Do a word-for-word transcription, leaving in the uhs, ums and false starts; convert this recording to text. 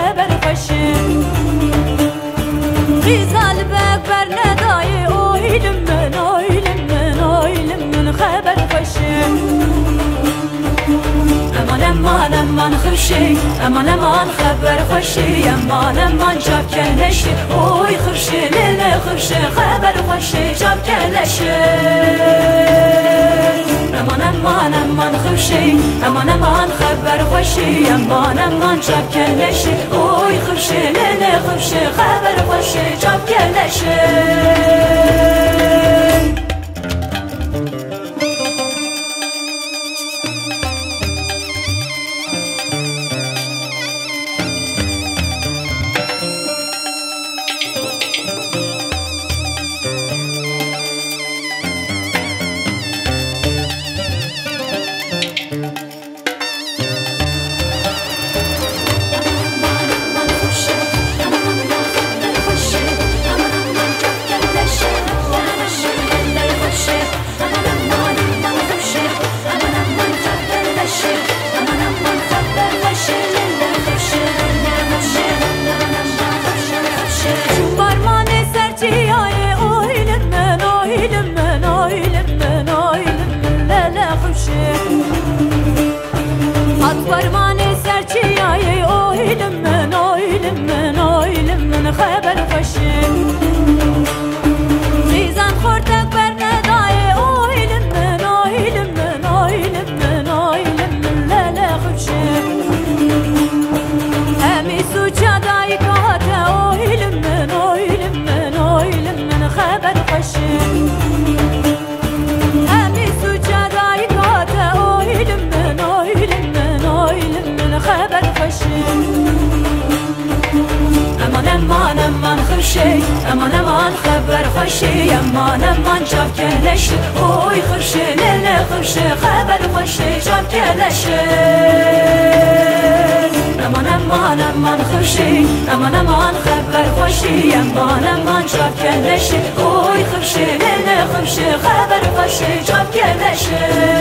خبر خوشی غیزال بک بر ندای اویلم من اویلم من اویلم من خبر خوشی امان امان امان خرشی امان امان خبر خوشی امان امان جاب کلشی اوی خرشی لیل خرشی خبر خوشی جاب کلشی امان امان امان خرشی امان امان خبر خوشی امان امان جاب کلشی اوی خرشی لیل خرشی خبر خوشی جاب کلشی Atvarmane serçiyaye oylum men oylum men oylum men xabar xoşim Rizan xortak bernedaye oylum men oylum men oylum men oylum men lala xoşim Hemi suçaday kahate oylum men oylum men oylum men xabar xoşim Hemi suçaday kahate oylum men oylum خبر خوشی امان امان امان خرشی امان امان خبر خوشی امان امان جاب کلشی اوی خرشی لیل خرشی خبر خوشی جاب کلشی امان امان امان خرشی امان امان خبر خوشی امان امان جاب کلشی اوی خرشی لیل خرشی خبر خوشی جاب کلشی